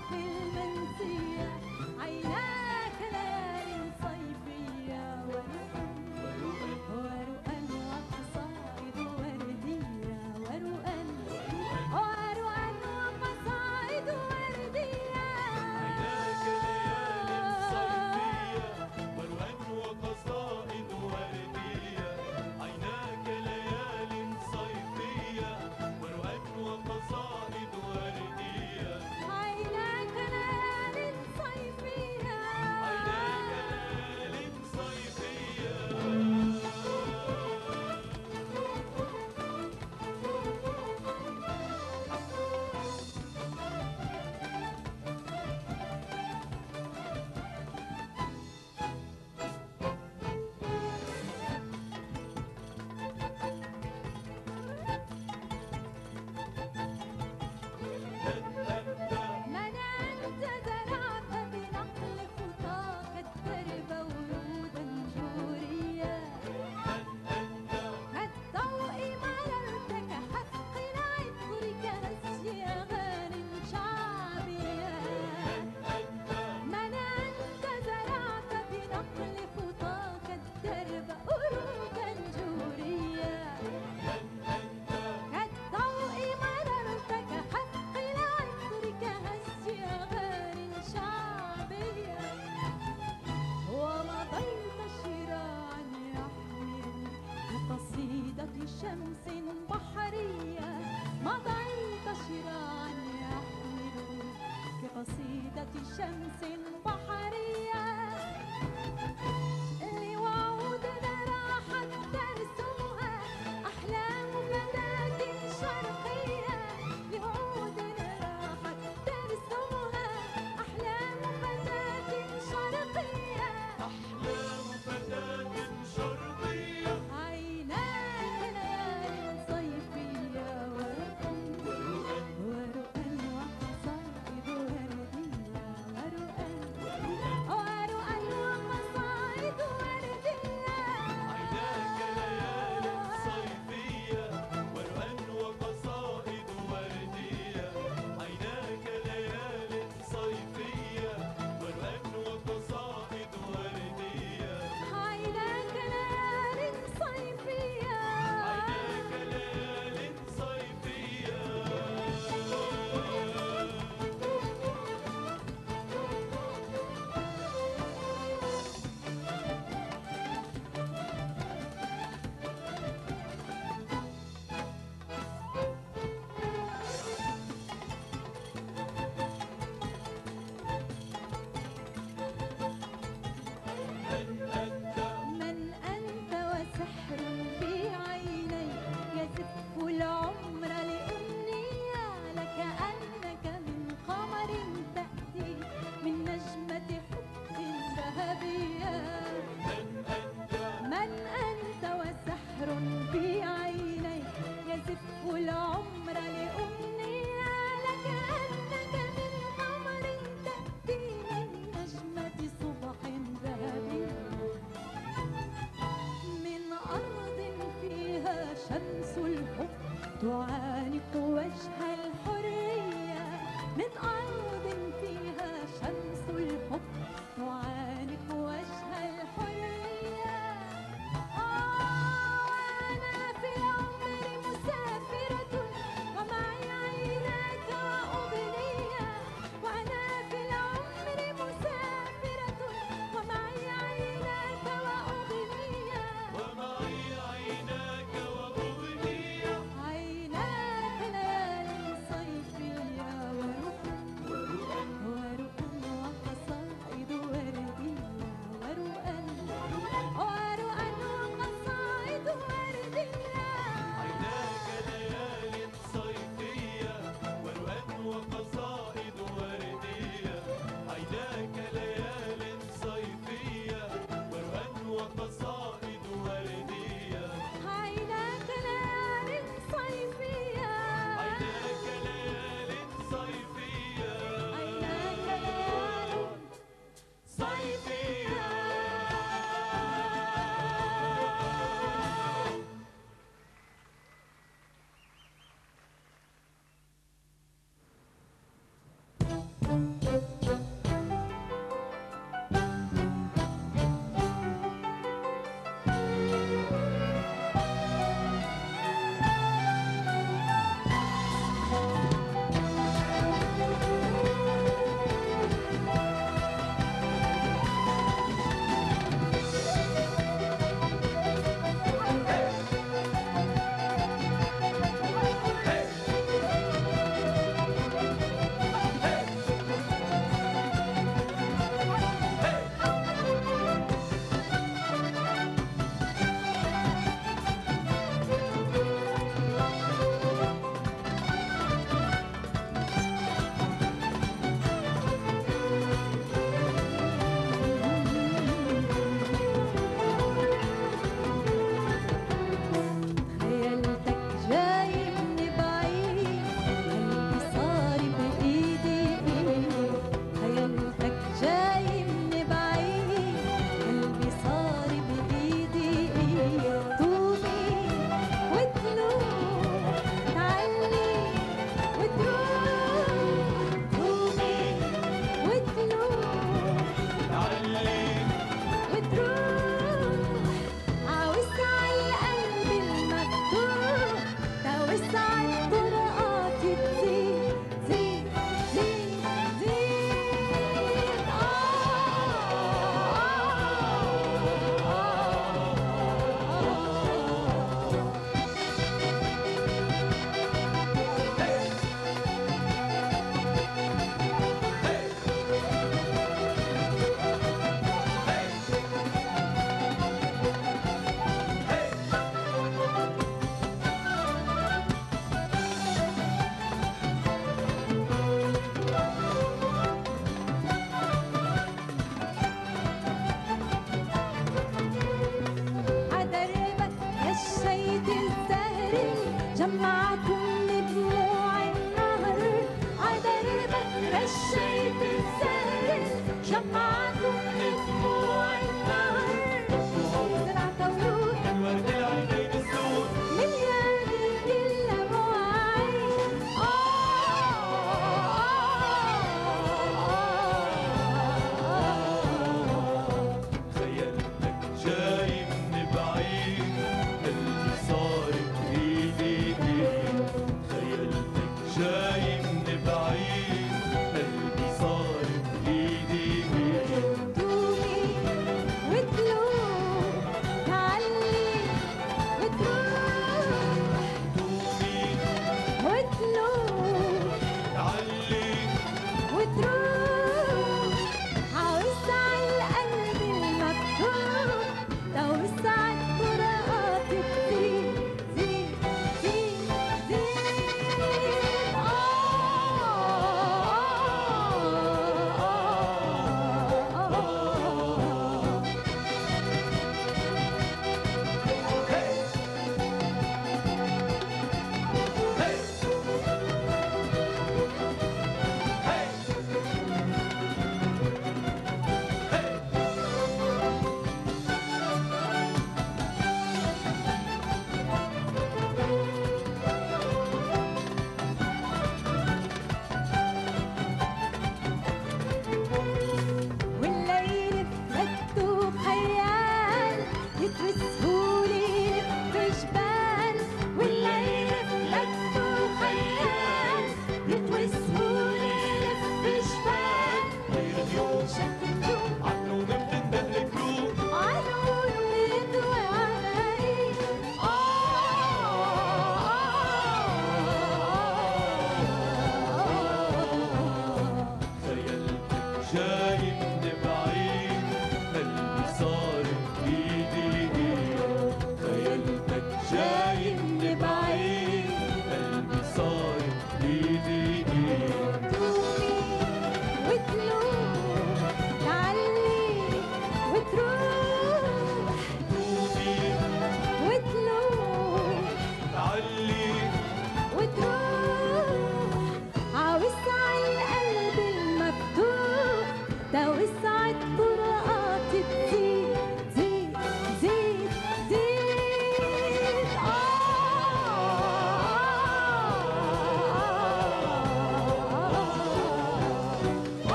في المنسية، عيناك ليالي صيفية ورؤى وقصائد وردية، ورؤى وقصائد وردية. عيناك ليال صيفية ورؤى وقصائد وردية، عيناك ليال صيفية ورؤى وقصائد وردية، عيناك ليالي صيفية، عيناك ليال صيفية. من أنت زرعت بنقل خطاك الدرب ورودا جورية، كالضوء مررت كحفق العطر كهز أغانٍ شعبية. من أنت زرعت بنقل خطاك الدرب ورودا جورية، كالضوء مررت كحفق العطر كهز أغانٍ شعبية. ومضيت شراعا يحمل بقصيدة شمس بحرية، مضيت شراعا يحمل كقصيدة شمس بحرية. لوعودنا راحت ترسمها أحلام فتاة شرقية، لوعودنا راحت ترسمها أحلام فتاة شرقية. أحلام فتاة شرقية، عيناك ليالي صيفية ورؤى وقصائد وردية، ورؤى وقصائد وردية. عيناك ليال صيفية ورؤى وقصائد وردية، عيناك ليال صيفية ورؤى وقصائد وردية، عيناك ليالي صيفية، عيناك ليال صيفية. من أنت وسحر في عيني يزف العمر لأمنية، لكأنك من قمر تأتي من نجمة حب ذهبية. من أنت وسحر في عيني يزف العمر لأمنية، لكأنك من قمر تأتي من نجمة صبح ذهبي.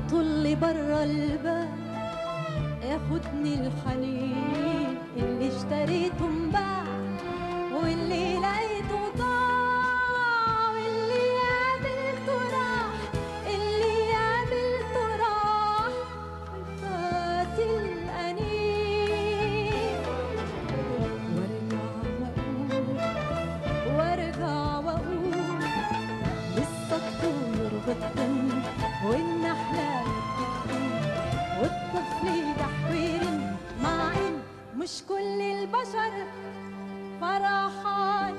يطل برا الباب ياخدني الحنين اللي اشتريته انباع واللي لقيته ضاع واللي قابلته راح اللي قابلته راح وفات الأنين وارجع واقول لسه الطيور بتطن والنحلة بتطن والطفل يدحور مع إن مش كل البشر فرحان.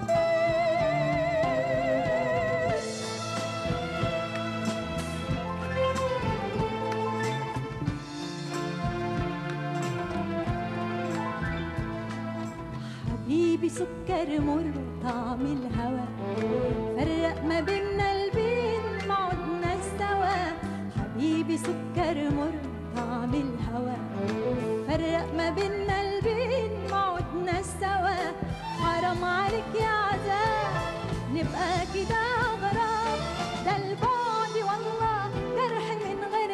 حبيبي سكر مر طعم الهوى فرق ما بينا البين ما عدنا سوا. حبيبي سكر مر طعم الهوى فرق ما بينا البين ما عدنا سوا. حرام عليك يا عذاب نبقى كده غراب ده البعد والله جرح من غير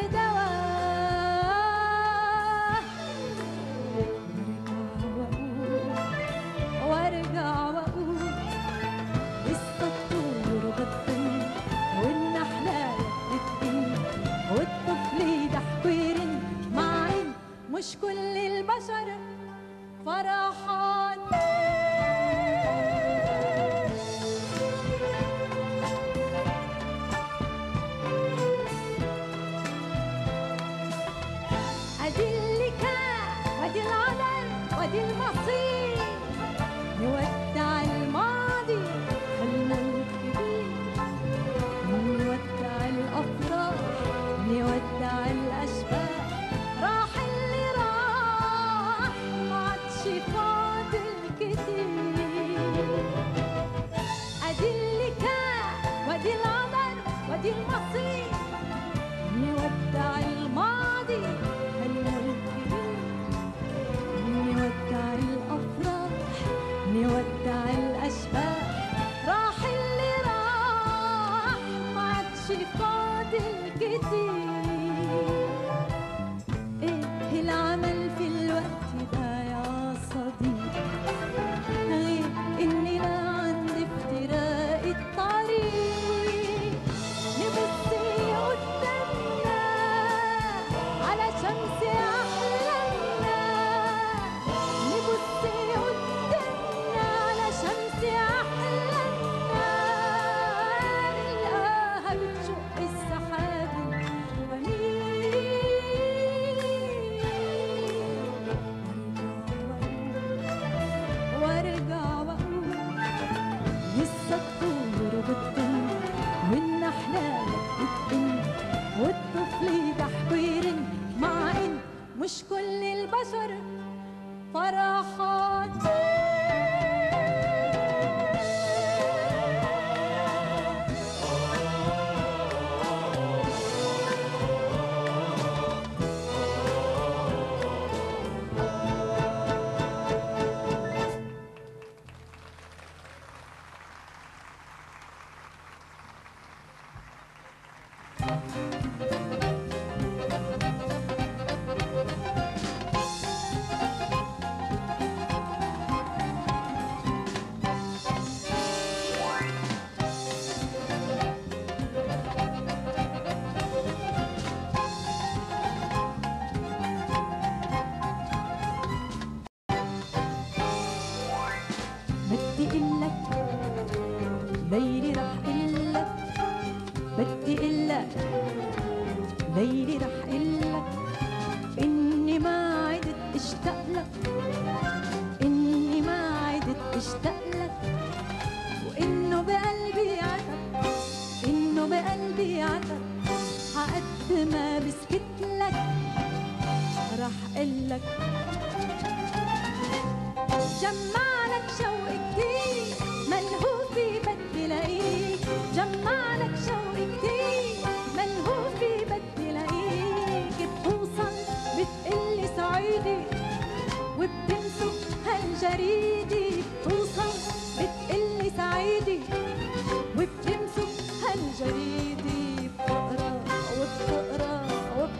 دواء. وارجع واقول لسه الطيور بتطن والنحلة بتطن والطفل يدحور مع إن مش كل البشر فرحان. ادي اللي كان وادي العدل وادي المصير نودع الماضي خلنا الكبير نودع الافراح نودع الاشباح راح اللي راح ما عادش فاضل كتير. ادي اللي كان وادي العمر وادي المصير نودع الماضي خلنا الكبير نودع الافراح نودع الاشباح راح اللي راح ما عادش فاضل كتير. ايه العمل في الوقت ده يا صديق غير اننا عند افتراق الطريق نبص قدامنا على شمس احلامنا نبص قدامنا على شمس احلامنا نلاقيها بتشق السحاب وارجع واقول لسه الطيور بتطن والنحلة بتطن والطفل يدحور مع إن مش كل البشر فرحان. بدي قلك ليلي رح قلك بدي قلك ليلي رح قلك إني ما عدت اشتاق لك إني ما عدت اشتاق لك وإنه بقلبي عتب إنه بقلبي عتب حقد ما بسكت لك رح قلك جمعلك شوق كتير ملهوفي بدي لاقيك جمعلك شوق كتير ملهوفي بدي لاقيك بتوصل بتقلي صعيدي وبتمسك هالجريدي بتوصل بتقلي سعيدي وبتمسك هالجريدي بتقرا وبتقرا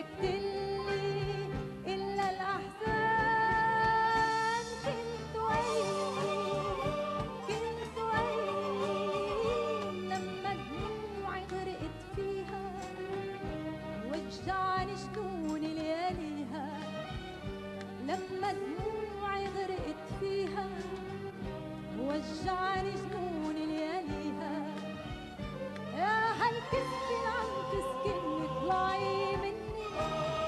تركتلي إلا الأحزان. كنت وين لما دموعي غرقت فيها، وجعني جنون لياليها. لما دموعي غرقت فيها، وجعني جنون لياليها. يا هالكسكن عم تسكني اطلعي مني،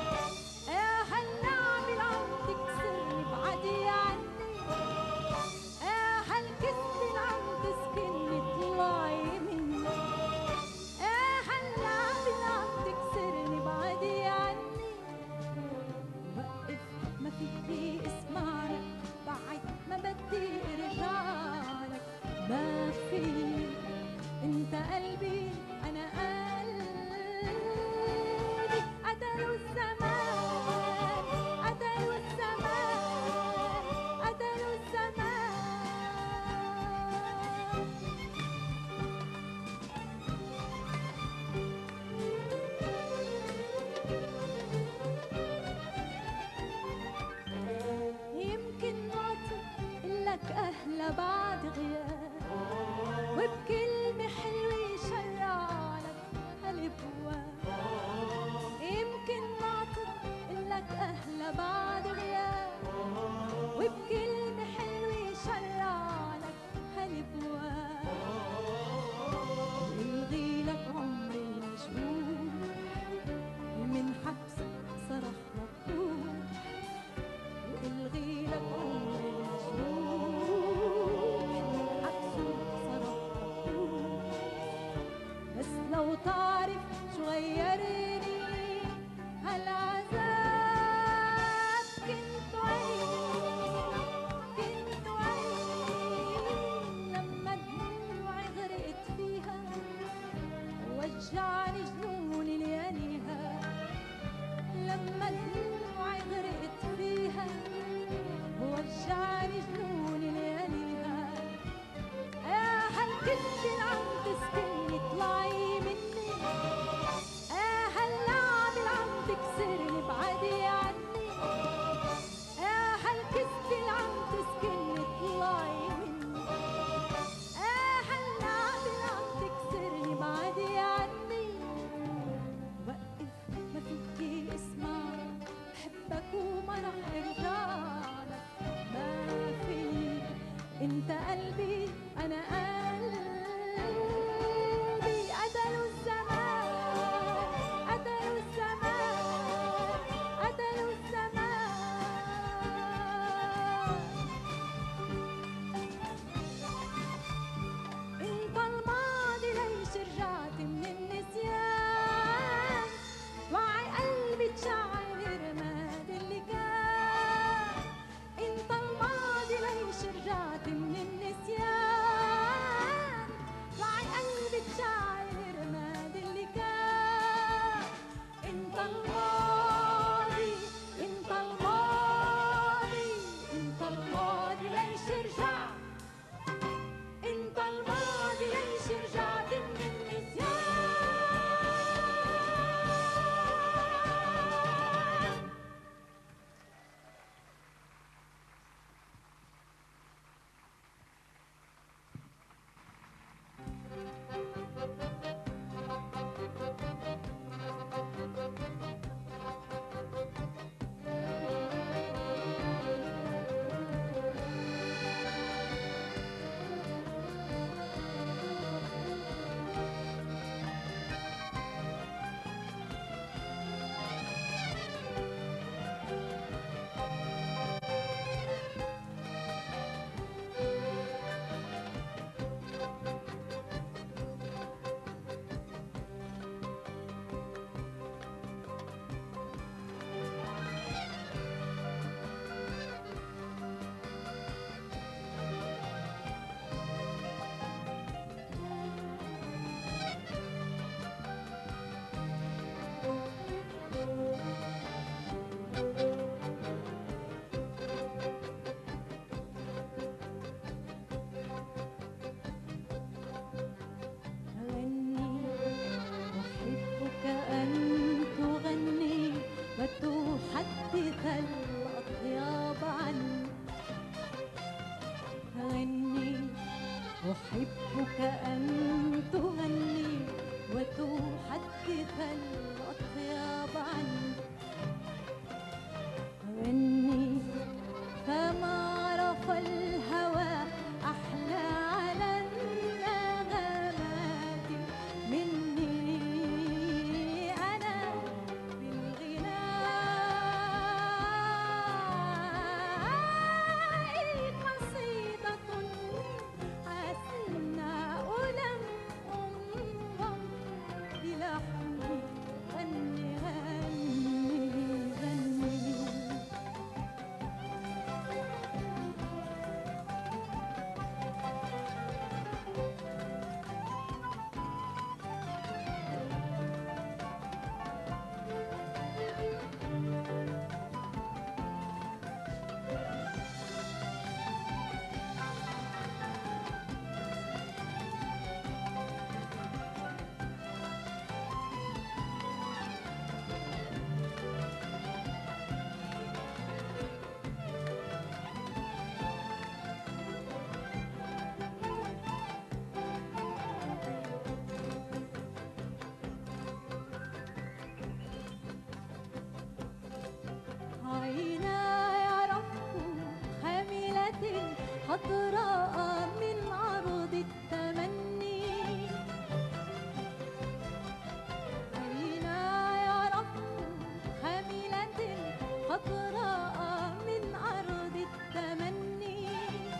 خضراء من أرض التمني.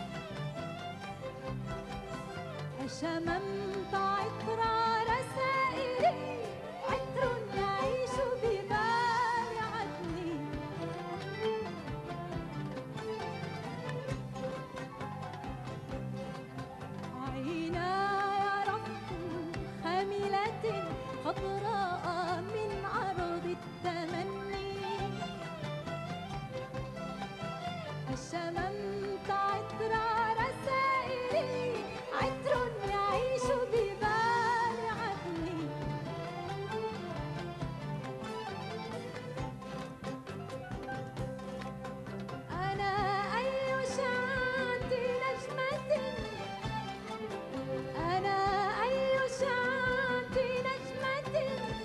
شممت عطر رسائلي، عطر يعيش ببال عدني. عيناي رفق خاملة خضراء من أرض التمني. شممت عطر رسائلي، عطر يعيش ببال عدني. أنا أي شعاع نجمة، أنا أي شعاع نجمة،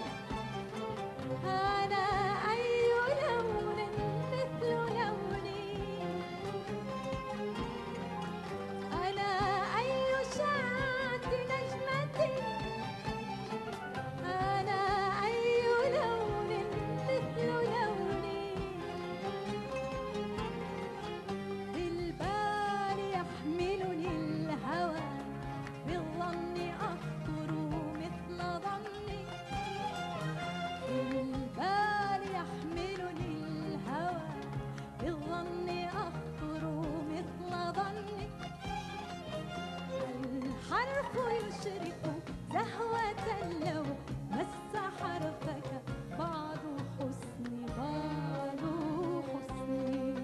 أنا أي لون مثل لوني. أنا أي شعاع نجمة، أنا أي لون مثل لوني. بالبال يحملني الهوى، بالظن أخطر مثل ظني. بالبال يحملني الهوى، بالظن أخطر مثل ظني. الحرف يشرق زهوة لو مس حرفك بعض حسني، بعض حسني.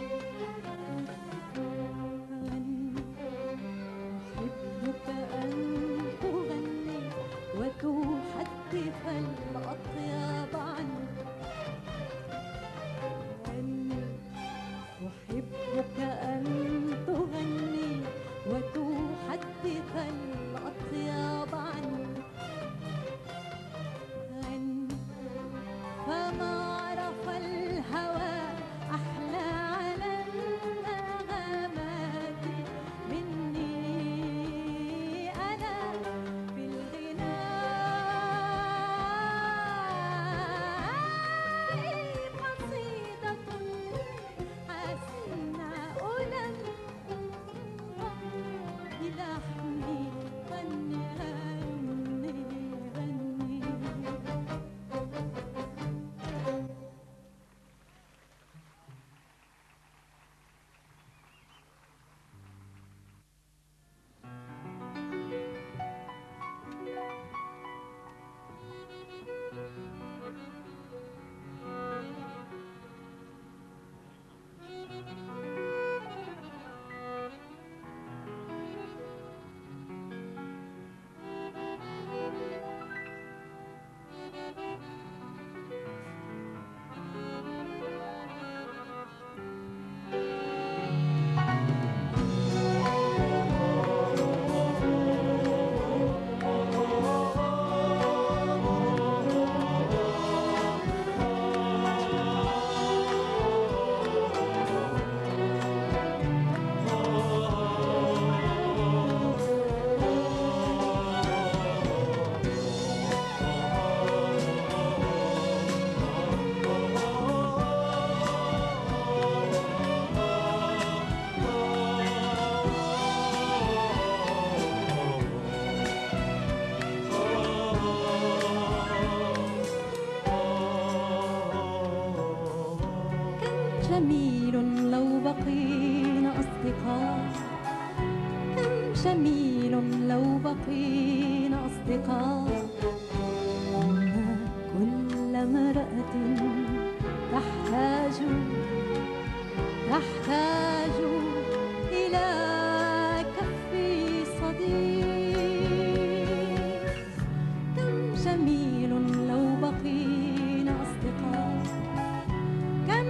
غني أحبك أن تغني وتحدث الأطياب عني. غني أحبك أن تغني وتحدث الأطياب عني. غني فما عرف الهوى أحلى على النغمات مني. أنا في الغناء قصيدة حسناء لم بلحني. غني غني غني. جميل لو بقينا أصدقاء، كم جميل لو بقينا أصدقاء. إن كل امرأة تحتاج إلى كف صديق. كم جميل لو بقينا أصدقاء، كم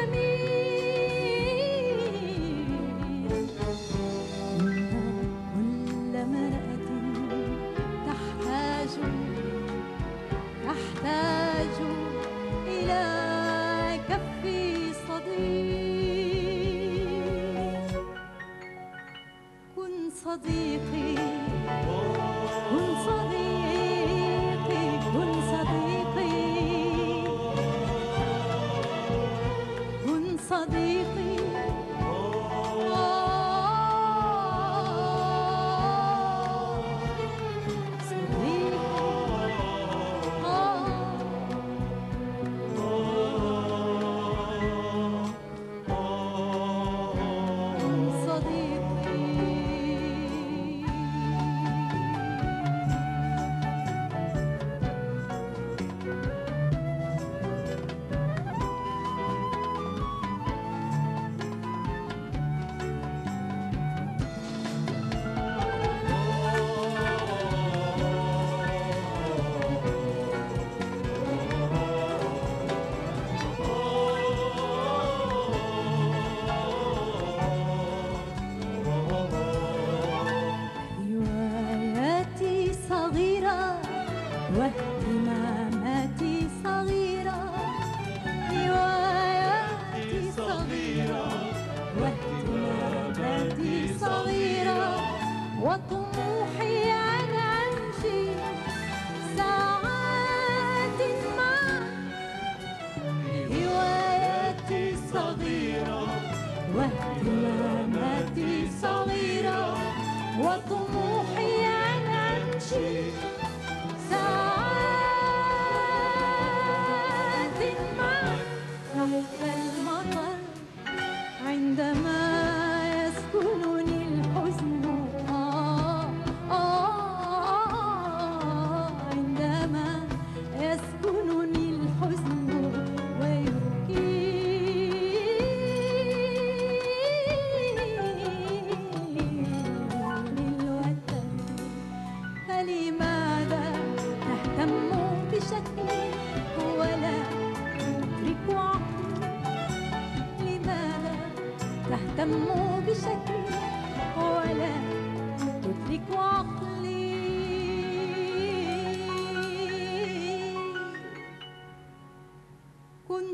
جميل. إن كل امرأة تحتاج إلى كف صديق. كن صديقي، كن صديقي، كن صديقي.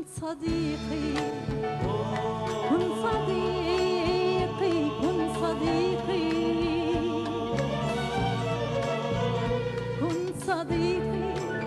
صديقي كن صديقي كن صديقي كن صديقي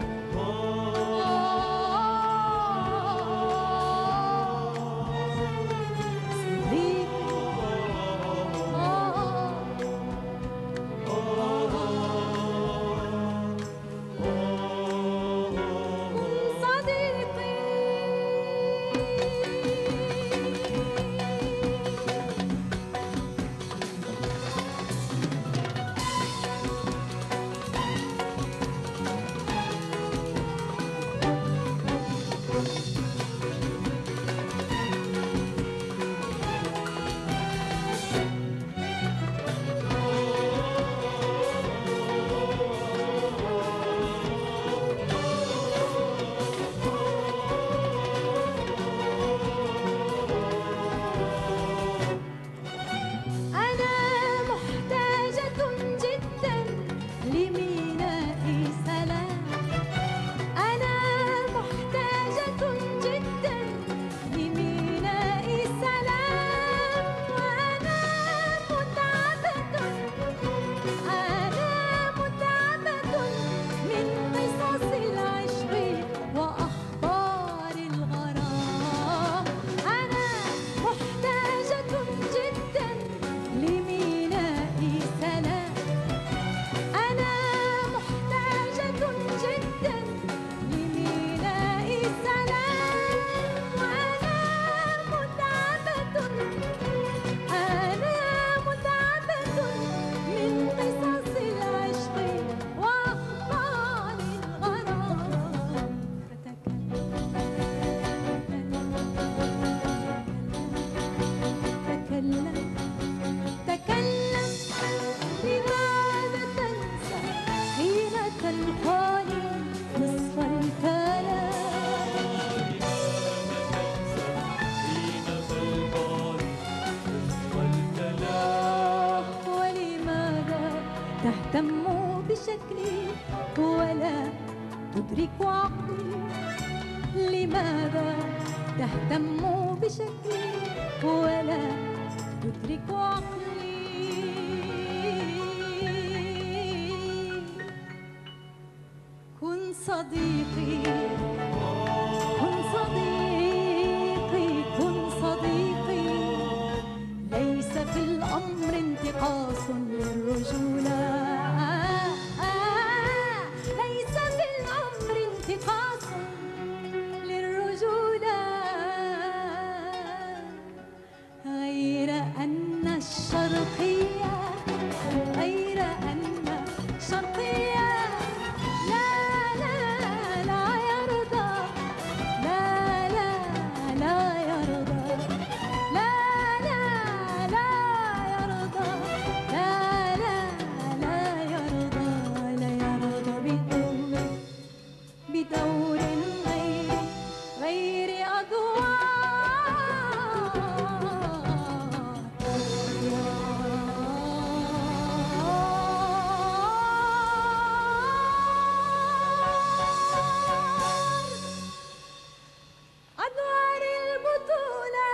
تهتم بشكلي ولا تدرك عقلي لماذا تهتم بشكلي ولا تدرك عقلي كن صديقي كن صديقي كن صديقي ليس في الأمر انتقاص للرجولة ليس في الأمر انتقاص للرجولة غير أن الشرقية غير أن الشرقية لا لا لا يرضى لا لا لا يرضى لا لا لا يرضى لا لا لا يرضى لا يرضى بدور غير أدوار أدوار البطولة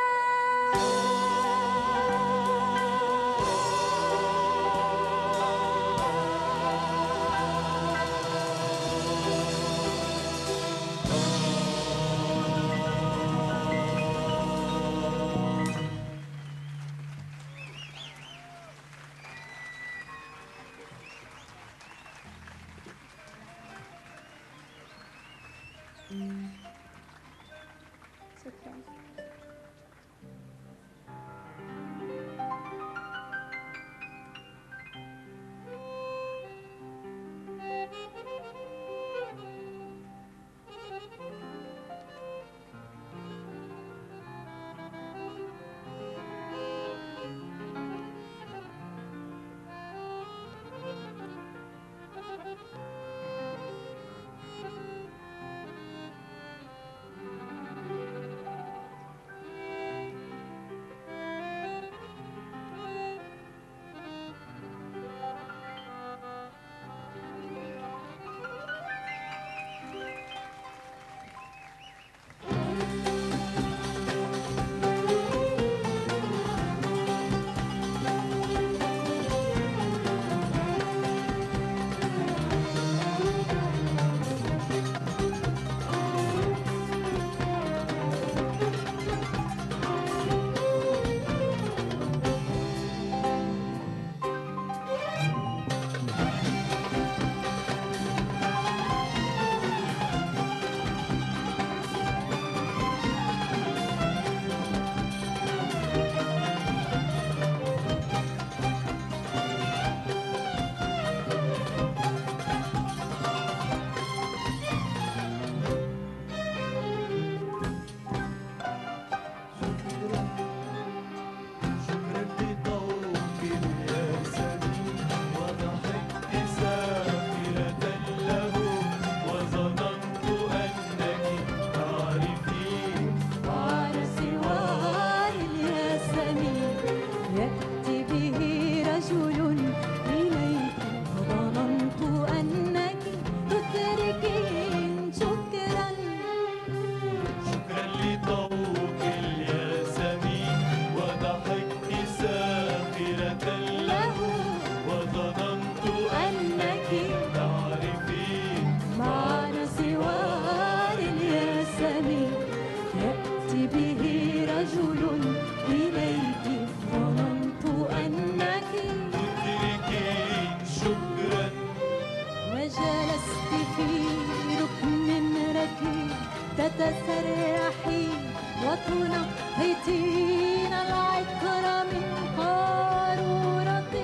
وتنقطين العطر من قارورة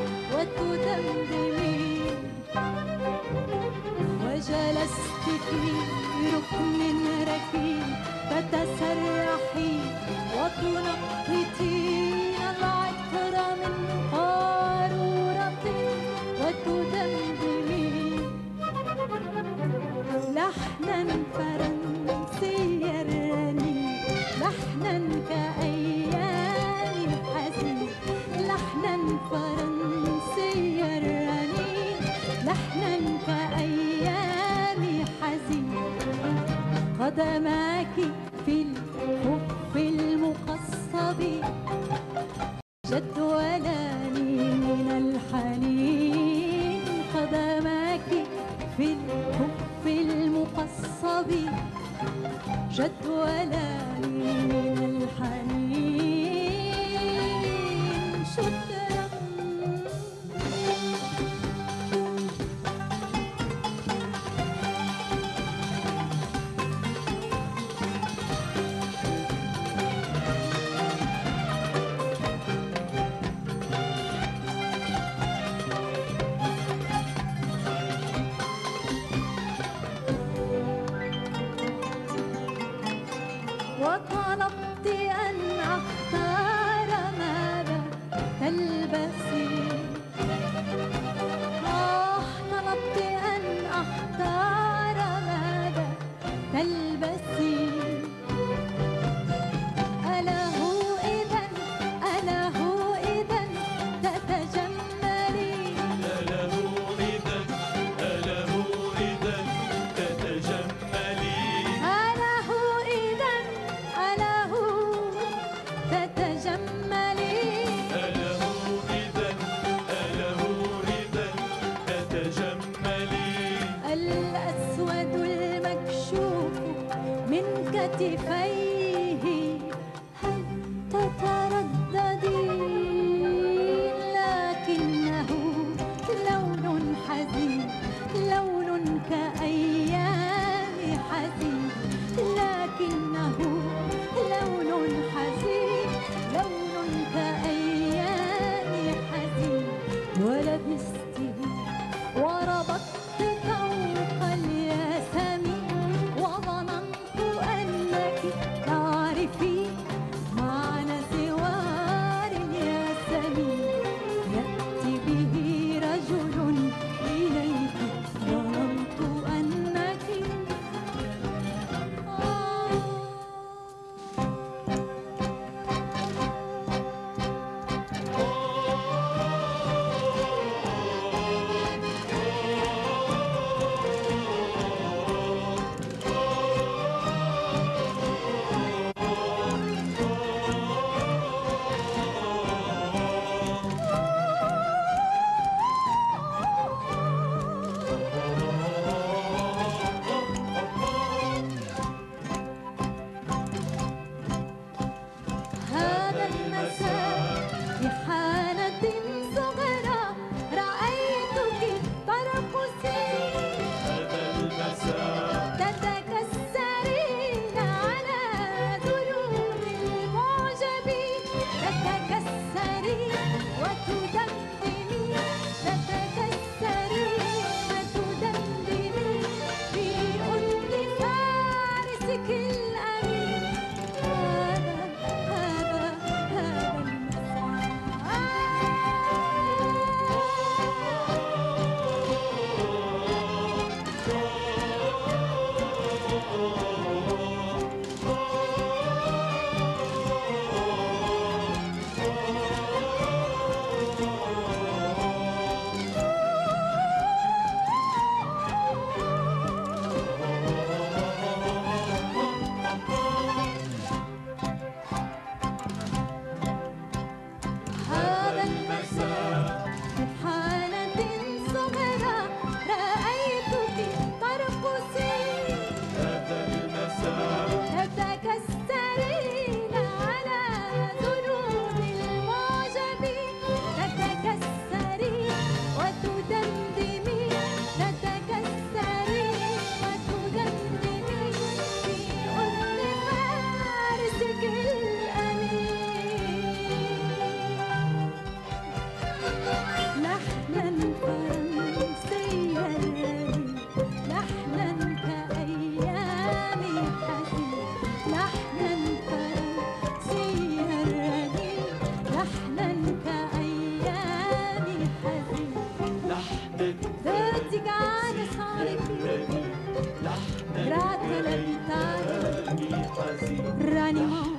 وتدمدمين وجلست في ركن ركين تتسرحين وتنقطين العطر من قارورة وتدمدمين لحنا فرنسيا الرنين لحنا كأيام الحزين لحنا فرنسيا الرنين لحنا كأيام حزين قدماك في الخف المقصب جدولان من الحنين قدماك في الخف المقصب جدولان من الحنين شكرا وطلبت أن أختار ماذا تلبسين طلبت أن أختار ماذا تلبسين أله إذا تتجملين أله إذا تتجملين أله تتجملين أله إذا تتجملين الأسود المكشوف من كتفيه هل تترددين لكنه لون حزين لون كأيام حزين لكنه لون حزين لون كأيام حزين ولبسته وربطت فوق الياسمين وظننت أنك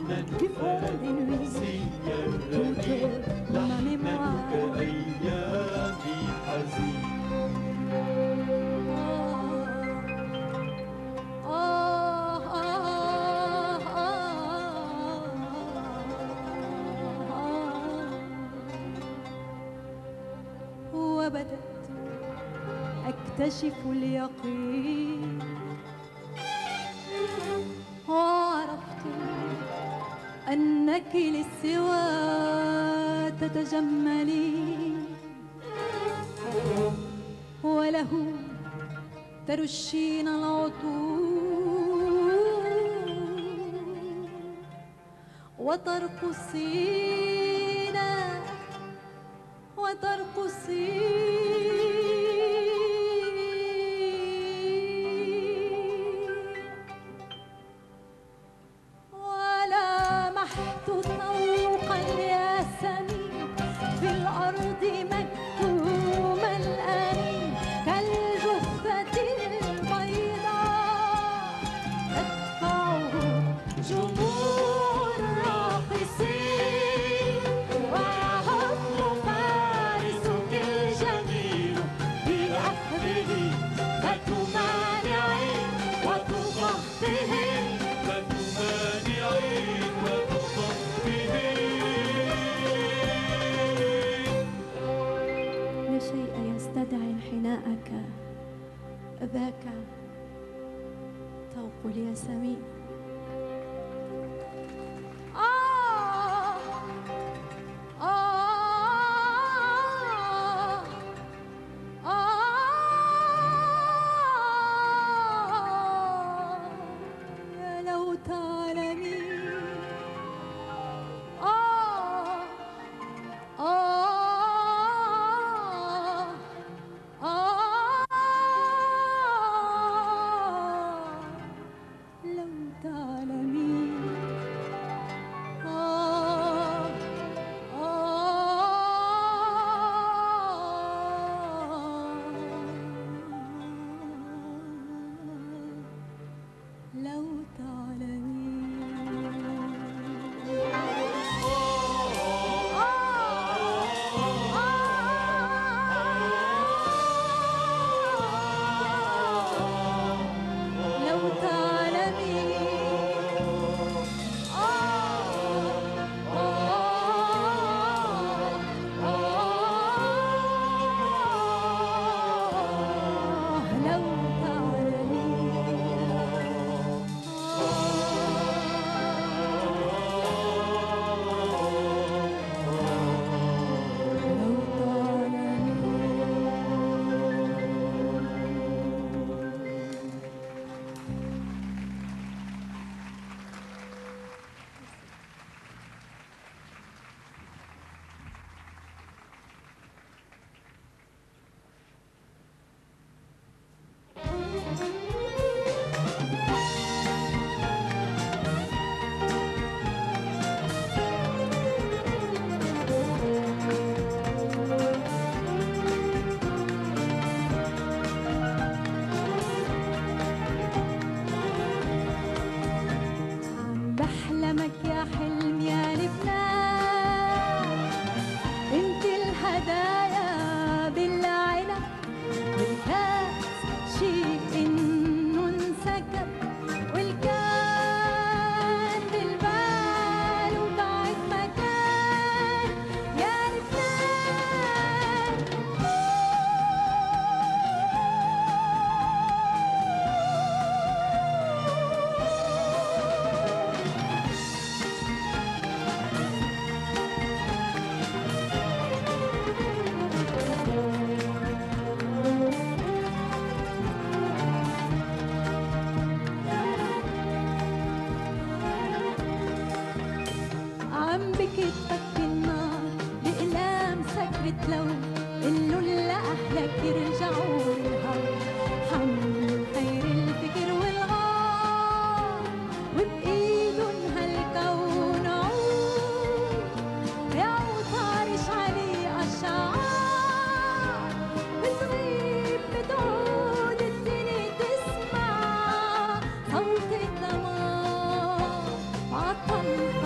plus fond des nuits, toute ma mémoire. كأيامي حزين وبدأت أكتشف اليقين وعرفت أنك للسوى تتجملين وله ترشين العطور وترقصين ولمحت طوق الياسمين في الأرض مكتوم الأنين كالجثة البيضاء تدفعه جموع الراقصين ويهب فارسك الجميل بأخذه فتمانعين وتفخفهن فتمانعين وتخفهين لا شيء يستدعي انحناءك ذاك طوق الياسمين يا لو تعلمين لو تعلمين لو بحلمك يا حلم يا لبنان انت الهدايا بالعنب والكاس شيء انه انسكب والكان بالبال وبعد مكان يا لبنان عم بكتفك النار بأقلام سكرت لو إنه لأهلك يرجعوا الهوا حمل خير الفكر والغار وبإيدن هالكون عود بأوتار شعلي أشعار بتغيب بتعود الدنيا تسمع صوت الدمار عطل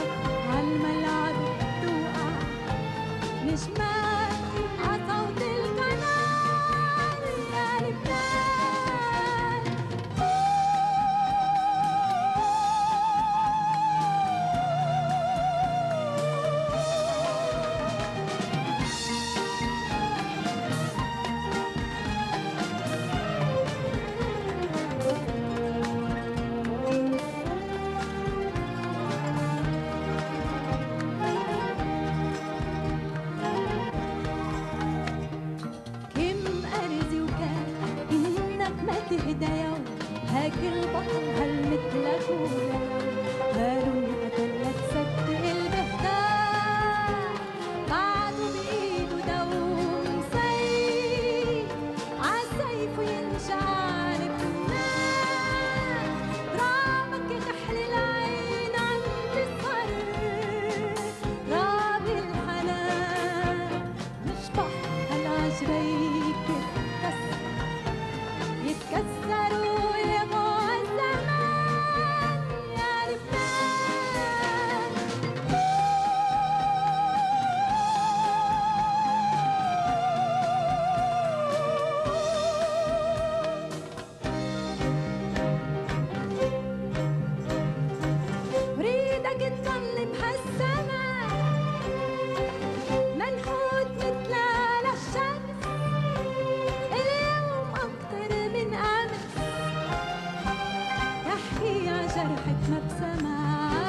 حكمة بسماء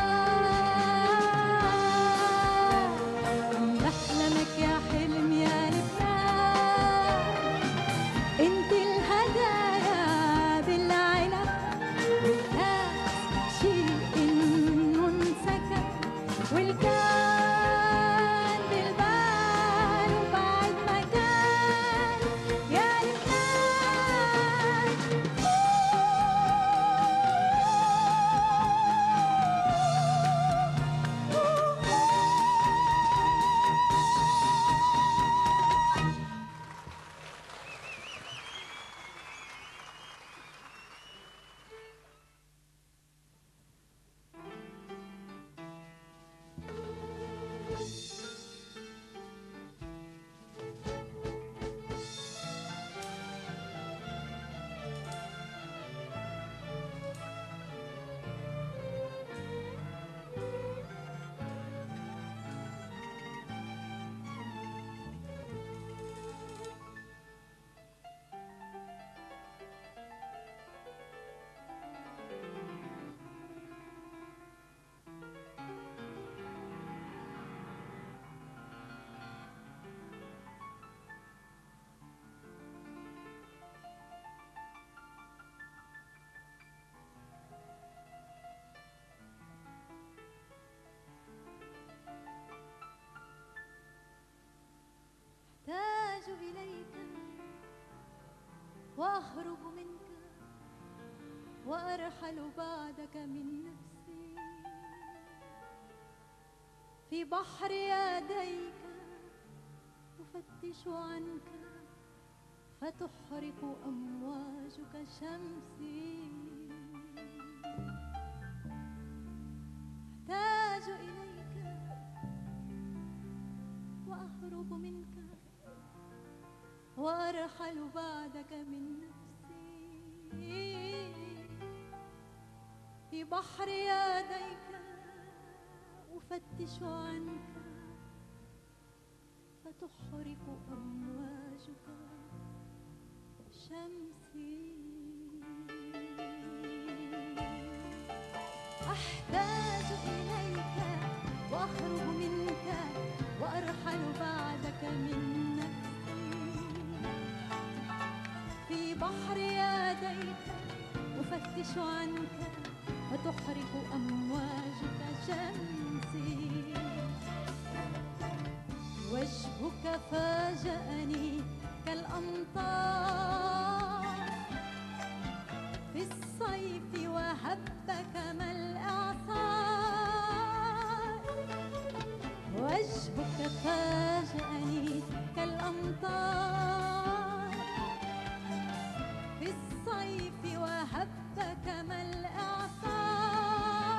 بحلمك يا حلم يا لبنان انت الهدايا بالعنب والكاس شيء انه انسكب والكان بالبال وبعد مكان يا لبنان أحتاج إليك وأهرب منك وأرحل بعدك من نفسي في بحر يديك أفتش عنك فتحرق أمواجك شمسي أحتاج إليك وأهرب منك وأرحل بعدك من نفسي في بحر يديك أفتش عنك فتحرق أمواجك شمسي أحتاج إليك وأهرب منك وأرحل بعدك من نفسي في بحر يديك أفتش عنك فتحرق أمواجك شمسي وجهك فاجأني كالأمطار في الصيف وهب كما الإعصار وجهك فاجأني كالأمطار في الصيف وهب كما الإعصار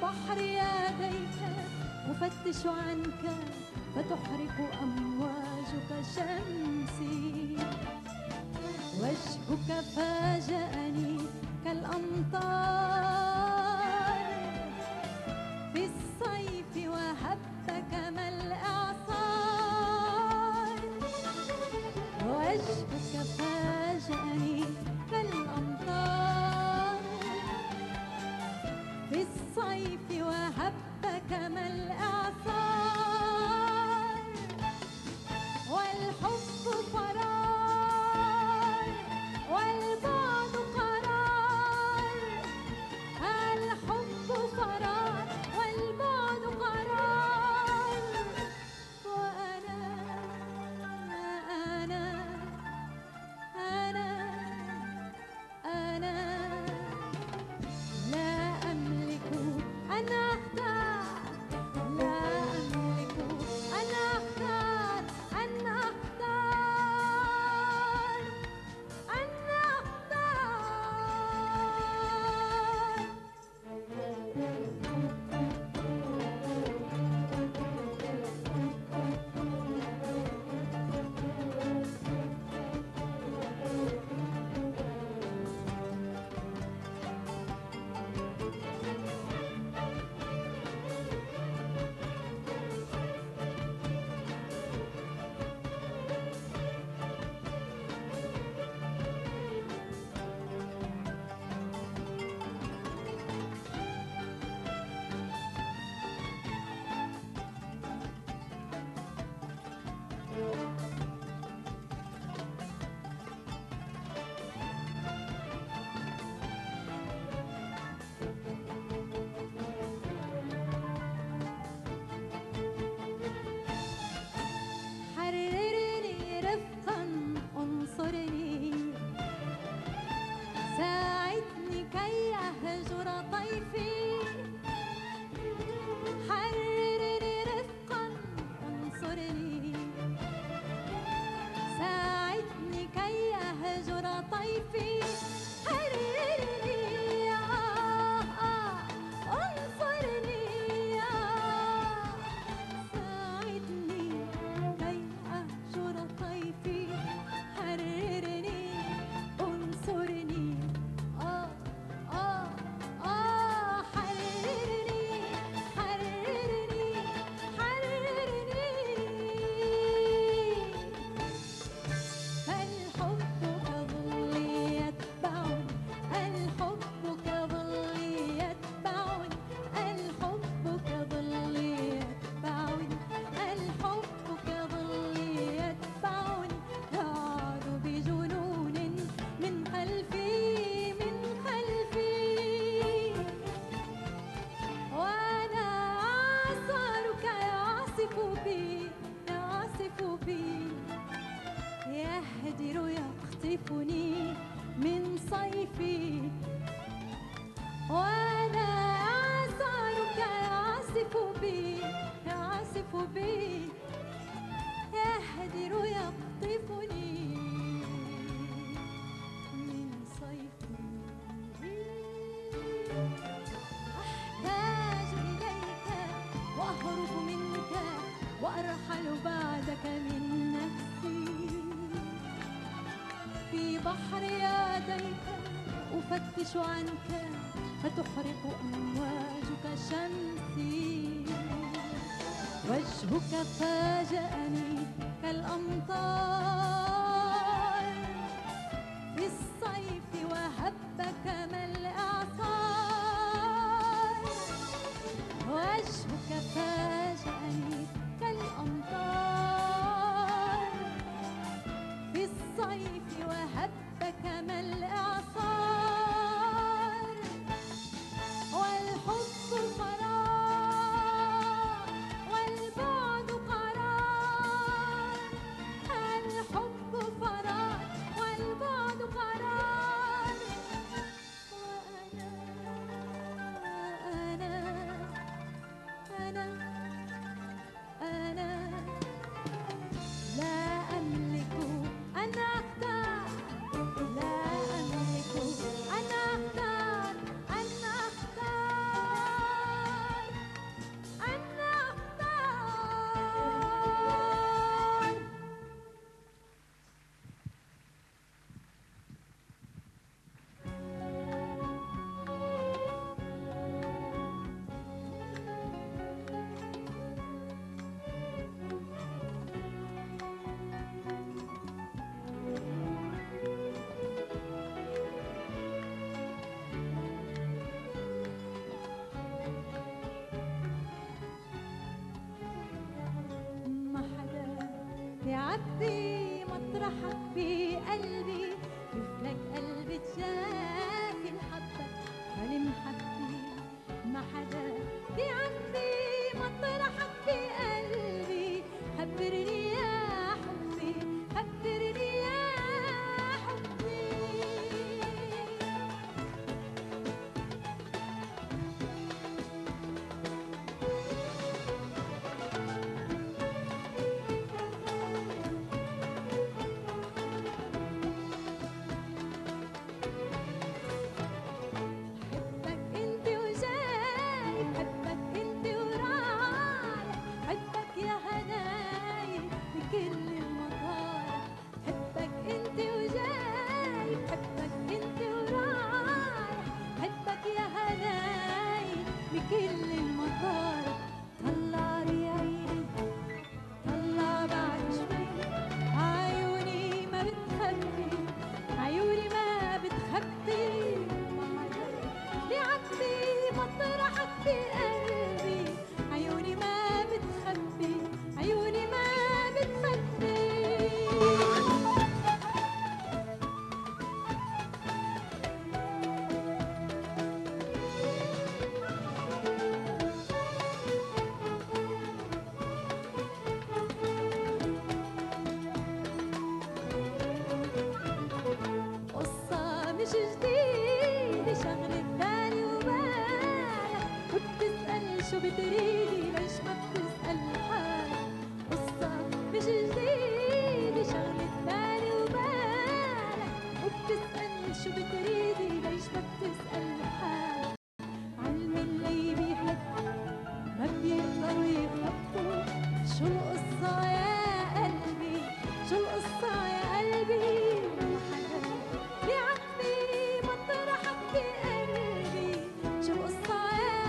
بحر يديك أفتش عنك فتحرق أمواجك شمسي. وجهك فاجأني كالأمطار في الصيف وهب كما الإعصار. وجهك فاجأني كالأمطار في الصيف وهب كما الإعصار. والحب قرار والبعد قرار. الحب قرار والبعد قرار. وأنا أنا أنا أنا لا أملك أن أختار. لا أملك أن أختار أن أختار أن أختار. حررني رفقا انصرني. ساعدني كي أهجر طيفي. حررني رفقا انصرني. ساعدني كي أهجر طيفي. حررني انصرني. ساعدني كي أهجر طيفي. حررني انصرني. حررني حررني حررني. فالحب كظل يتبعني. الحب كظل يتبعني. الحب كظل يتبعني. الحب كظل يتبعني. يعد بجنون من خلفي من خلفي. وأنا أعصارك يعصف بي يعصف بي. يهدر يقطفني من صيفي. وأنا أعصارك يعصف بي يعصف بي. يهدر يقطفني من صيفي. أحتاج إليك وأهرب منك وأرحل بعدك من نفسي. في بحر يديك أفتش عنك فتحرق أمواجك شمسي. وجهك فاجأني كالأمطار في الصيف وهب كما الإعصار. وجهك فاجأني كالأمطار في الصيف وهب كما الإعصار. والحب قرار والبعد قرار. الحب قرار والبعد قرار. حبي مطرحك بقلبي، مثلك قلبي تشافي الحبة هالمحبة ما حدا بيعبي مطرحك بقلبي. خبرني يا حبي خبرني يا حبي. شو بتريدي ليش ما بتسأل حالك؟ قصة مش جديدة شغلة بالي وبالك، وبتسأل شو بتريدي ليش ما بتسأل حالك؟ علم اللي بيحب ما بيقدروا يخبوا شو القصة يا قلبي، شو القصة يا قلبي. ما حدا بيعبي مطرحك بقلبي، شو القصة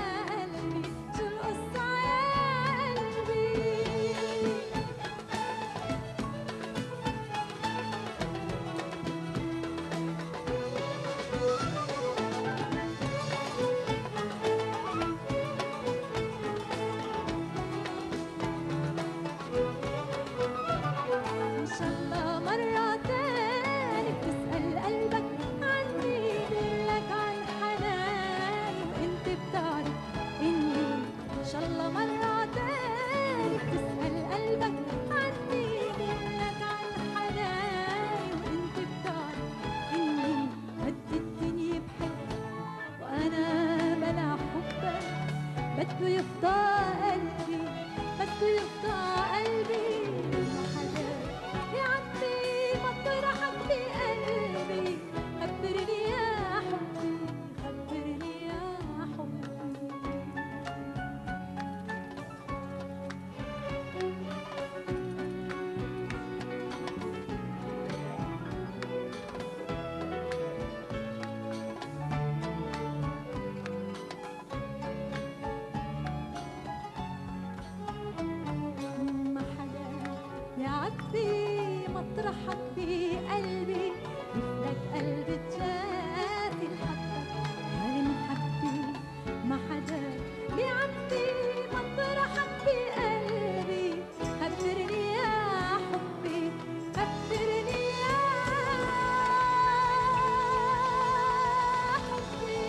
بده يفضى قلبي، بده يفضى قلبي. ما حدا يعبي مطرحك بقلبي. خبرني يا حبي خبرني يا حبي. يعبي مطرحك بقلبي، مثلك قلبي تشافي الحبة هالمحبة. ما حدا بيعبي مطرحك بقلبي. خبرني يا حبي خبرني يا حبي.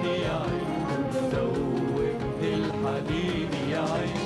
يا عين ودوبني الحنين يا عين.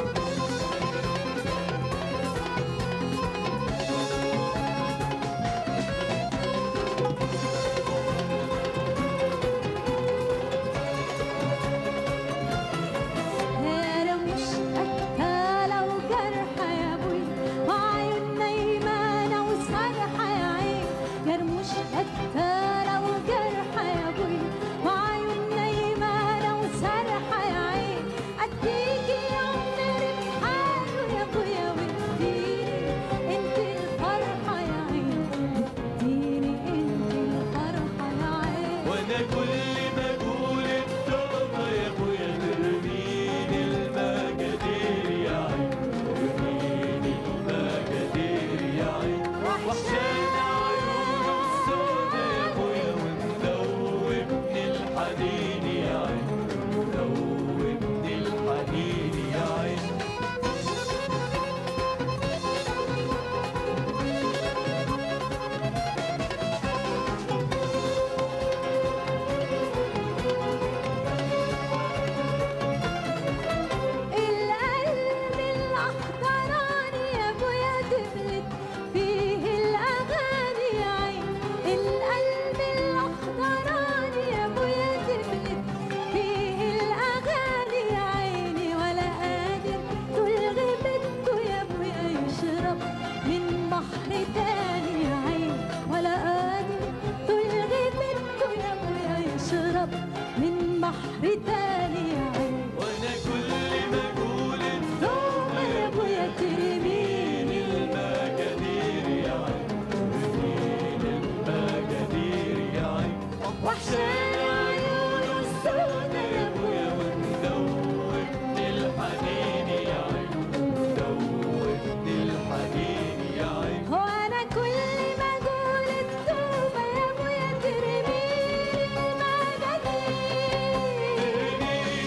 من بحر تاني يا عين. وانا كل ما اقول التوبة يا ابويا ترميني المجادير يا عين ترميني المجادير يا عين. وحشاني عيون السودا يا ابويا ودوبني الحنين يا عين ودوبني الحنين يا عين. وانا كل ما اقول التوبة يا ابويا ترميني المجادير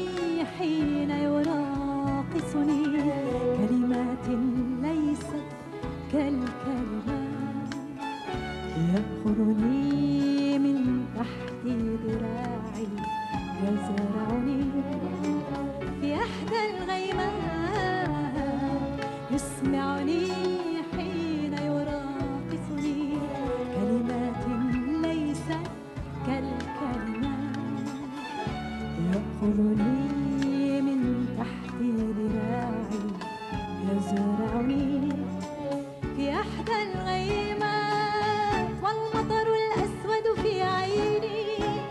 حين يراقصني كلمات ليست كالكلمات، يأخذني من تحت ذراعي يزرعني في إحدى الغيمات، يسمعني حين يراقصني كلمات ليست كالكلمات، يأخذني من تحت ذراعي يزرعني في إحدى الغيمات، والمطر الأسود في عيني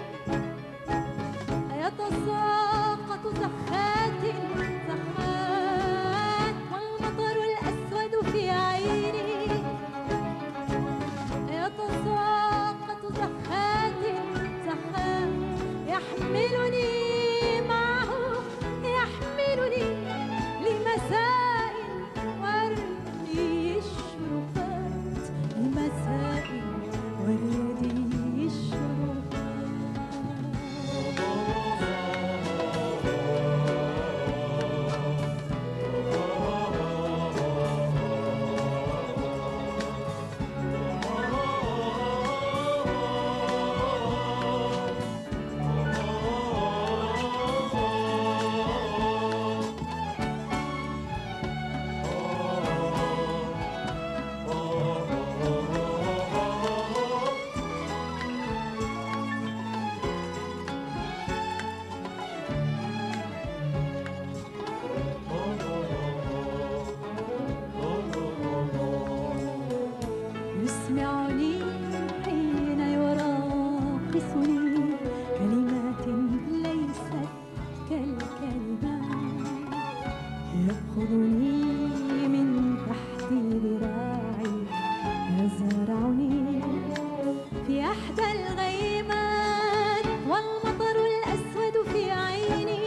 يتساقط زخات زخات، والمطر الأسود في عيني يتساقط زخات زخات، يحملني معه يحملني لمساء وردي الشرفات، لمساء وردي الشرفات. يسمعني حين يراقصني كلمات ليست كالكلمات، يأخذني من تحت ذراعي يزرعني في إحدى الغيمات، والمطر الأسود في عيني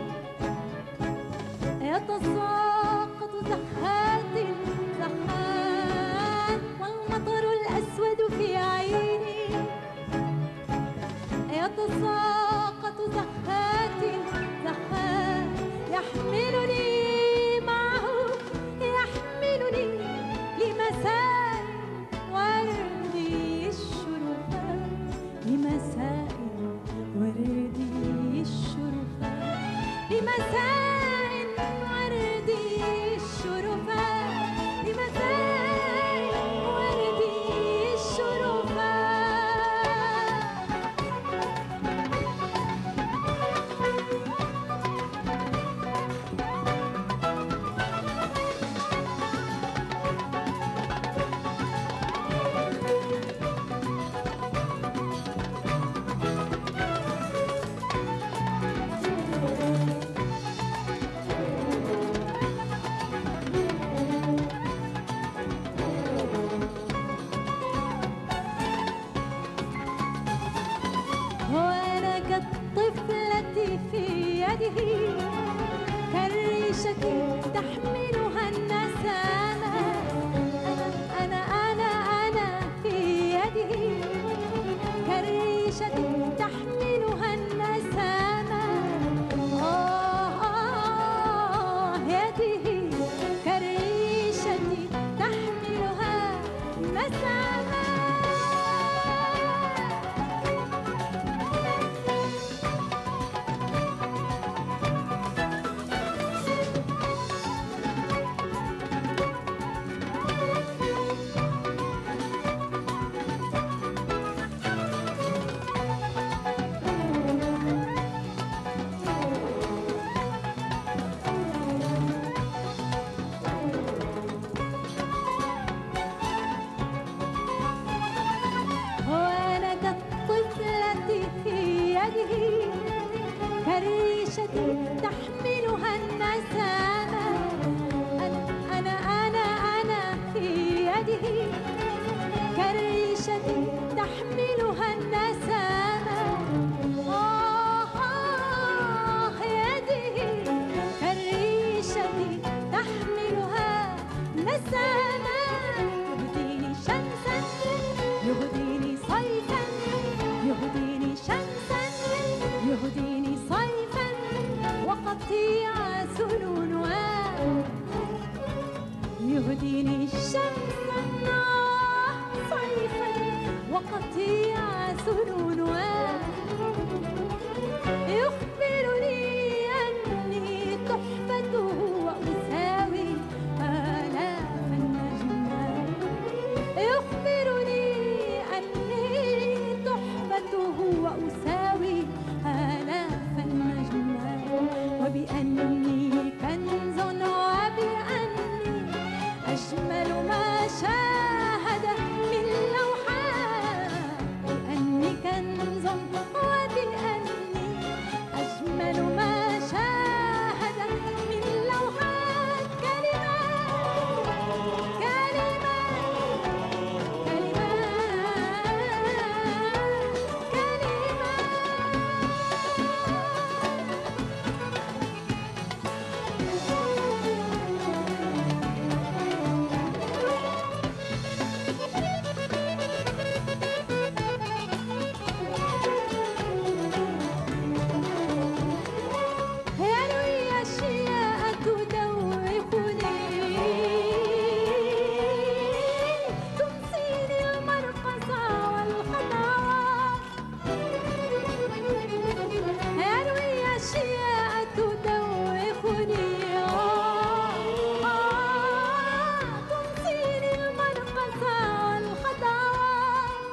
يتساقط زخات زخات، والمطر الأسود في عيني يتساقط زخات زخات، يحملني معه يحملني لمساء وردي الشرفات، لمساء وردي الشرفات، لمساء وردي الشرفات، لمساء وردي وأنا كالطفلة في يده كالريشة تحملها النسامة، أنا في يده كالريشة تحملها النسامة، يده كالريشة تحملها النسامة. وأنا كالطفلة في يده كالريشة تحملها النسامة، أنا في يده كالريشة تحملها النسامة، يده كالريشة تحملها نسامة، يهديني شمسا يهديني صيفا، يهديني شمسا يهديني صيفا، وقطيع سنون يهديني الشمس صيفا وقطيع سنون يخبرني أني تحفته وأساوي آلاف النجمات يخبرني أني تحفته وأساوي آلاف النجمات وبأني كنز وبأني أجمل ما شاهد من لوحات بأني كنز وبأني أجمل ما شاهد من لوحات كلمات كلمات يروي أشياء تدوخني تنسيني المرقصة والخطوات يروي أشياء تدوخني تنسيني المرقصة والخطوات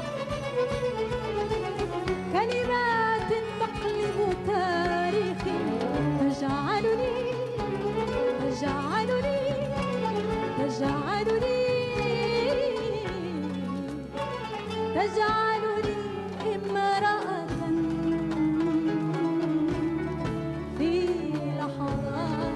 كلمات تقلب تاريخي تجعلني تجعلني تجعلني تجعلني امرأة في لحظات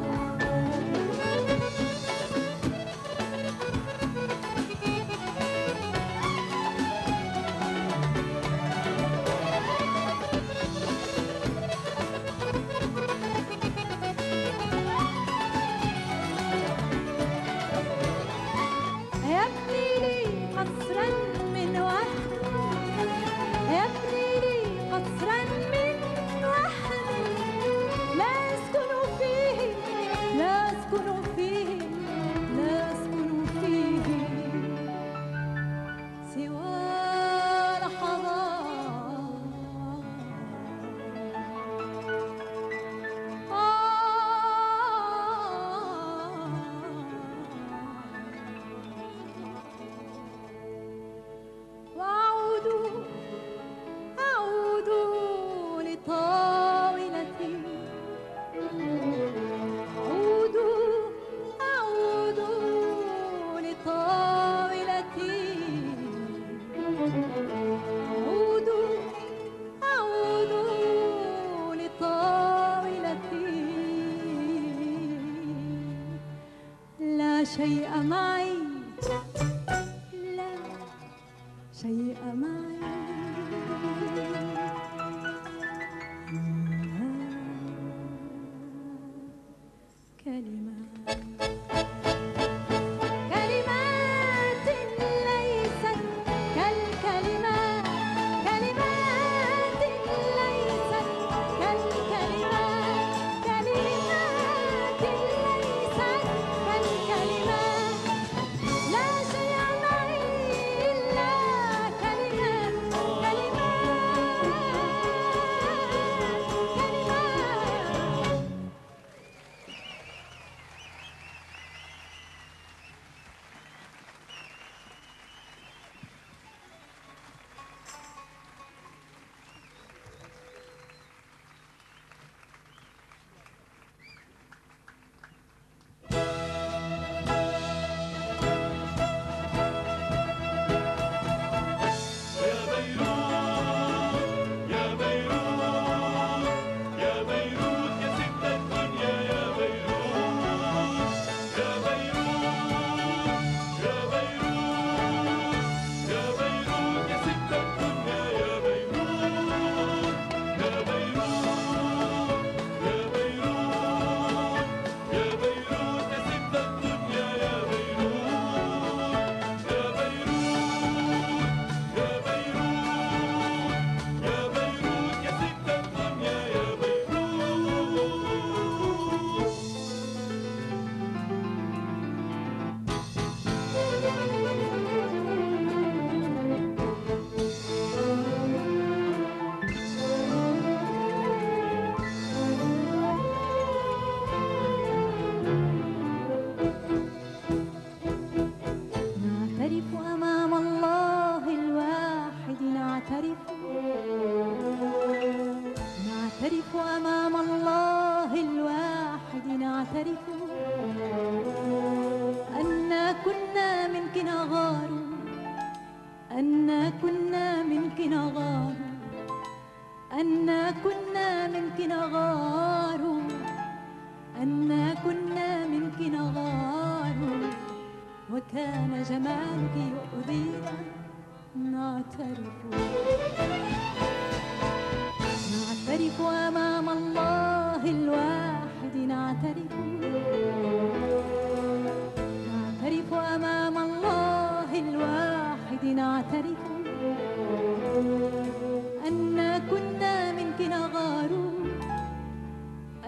يبني لي قصرا من وهم يبني لي قصرا من وهم لا أسكن فيه لا أسكن فيه لا أسكن فيه سوى لحظات وأعود أعود لطاولتي أعود أعود لطاولتي أعود أعود لطاولتي لا شيء معي لا شيء معي كلمات كلمات ليست كالكلمات كلمات ليست كالكلمات كلمات ليست كالكلمات لا شيء معي إلا كلمات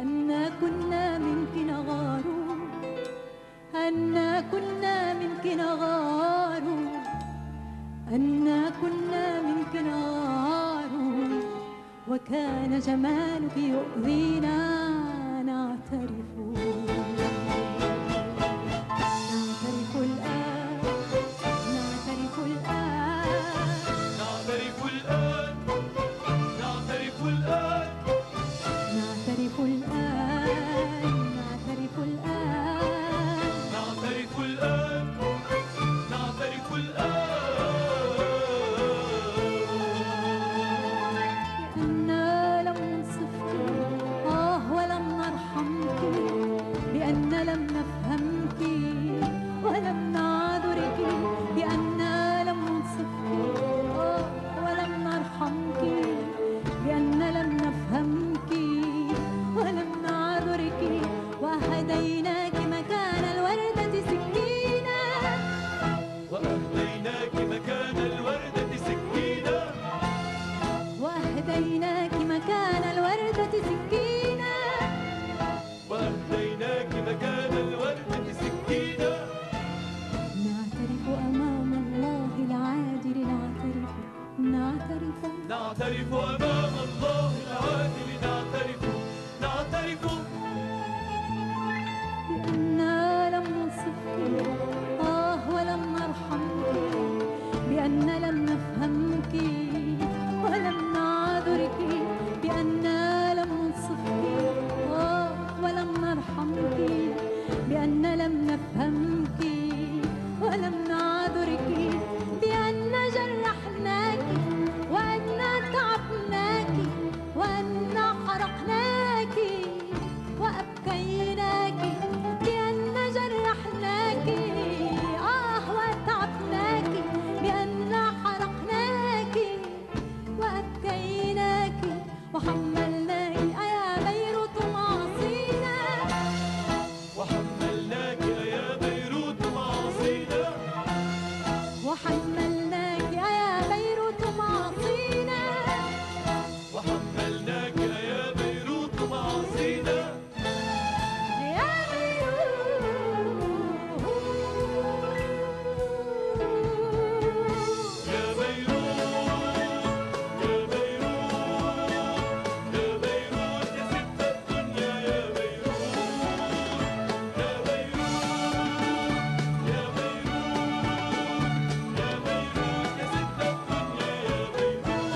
أنا كنا منك نغار، أنا كنا منك نغار، أنا كنا منك نغار، وكان جمالك يؤذينا نعترف. نعترف الآن، نعترف الآن، نعترف الآن، نعترف الآن، نعترف الآن، نعترف الآن، نعترف الآن، نعترف الآن، بأننا لم ننصفك ولم نرحمك، بأننا لم نفهمك ولم نعذرك، بأننا لم ننصفك ولم نرحمك، بأننا لم نفهمك ولم نعذرك، وهديناك مكان الوردة سكينا، وأهديناك مكان الوردة سكينا، وهديناك مكان الوردة سكينا، وأهديناك مكان الوردة سكينا. نعترف أمام الله العادل، نعترف، نعترف، نعترف أمام الله العادل، نعترف، نعترف بأننا لم ننصفك ولم نرحمك، بأننا لم نفهمك ولم نعذرك، بأننا لم ننصفك ولم نرحمك، بأننا لم نفهمك ولم نعذرك، بأننا جرحناك وأننا تعبناك وأننا حرقناك وأبكيناك، بأننا جرحناك وتعبناك، بأننا حرقناك وأبكيناك، وحملناك يا بيروت معاصينا، وحملناك يا بيروت معاصينا، وحملناك يا بيروت معاصينا، وحملناك يا بيروت معاصينا، يا يا بيروت، يا بيروت، يا بيروت يا ست الدنيا، يا بيروت، يا بيروت، يا بيروت، يا بيروت يا ست الدنيا، يا بيروت، يا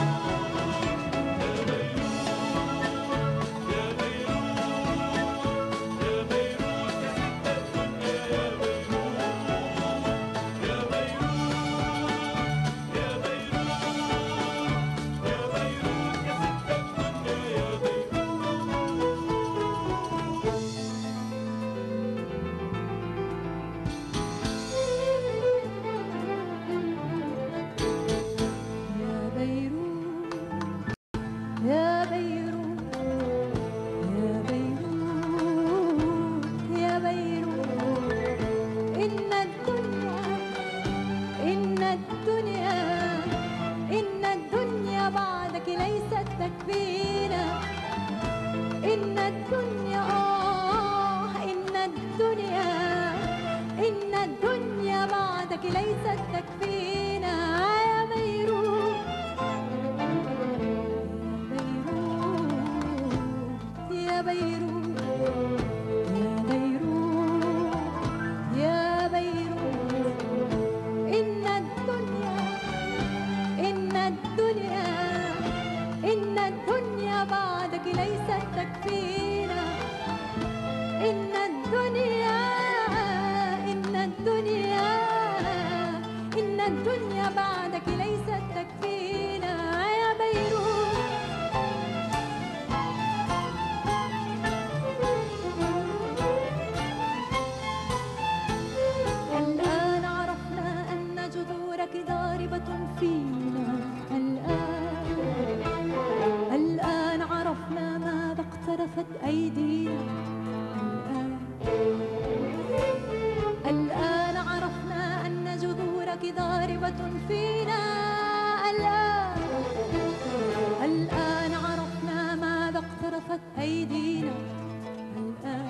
بيروت، يا بيروت، يا بيروت يا ست الدنيا، يا بيروت، يا بيروت، يا بيروت، يا بيروت يا ست الدنيا، يا بيروت، يا بيروت، يا بيروت، يا بيروت، إن الدنيا، إن الدنيا، إن الدنيا بعدك ليست تكفينا، إن الدنيا إن الدنيا، إن الدنيا بعدك ليست تكفينا، يا بيروت، يا بيروت، يا بيروت، يا بيروت، إن الدنيا، إن الدنيا، إن الدنيا بعدك ليست تكفينا، إن الدنيا، إن الدنيا، إن الدنيا بعدك ليست تكفينا، يا بيروت. الآن عرفنا أن جذورك ضاربة فينا، الآن عرفنا ماذا اقترفت أيدينا، الآن عرفنا أن جذورك ضاربة فينا، الآن عرفنا ماذا اقترفت أيدينا، عالقمر